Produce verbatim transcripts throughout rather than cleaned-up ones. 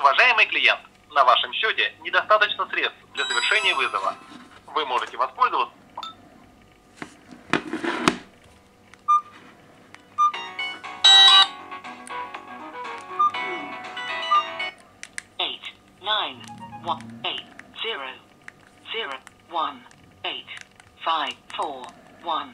Уважаемый клиент, на вашем счете недостаточно средств для завершения вызова. Вы можете воспользоваться... eight nine one eight zero zero one eight five four one.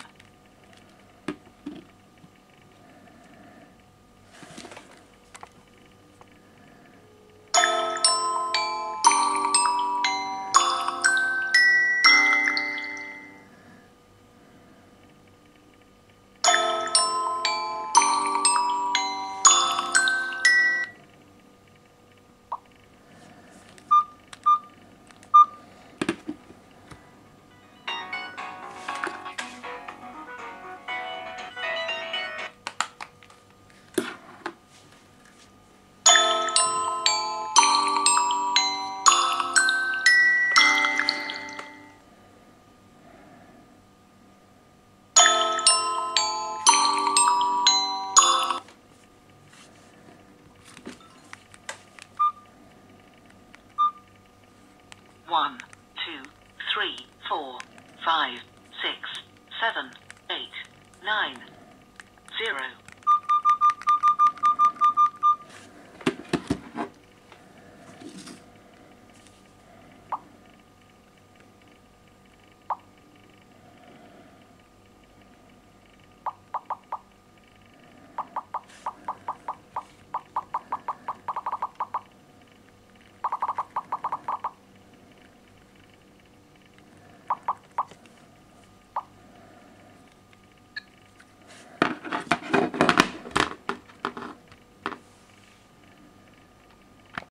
One, two, three, four, five, six, seven, eight, nine, zero.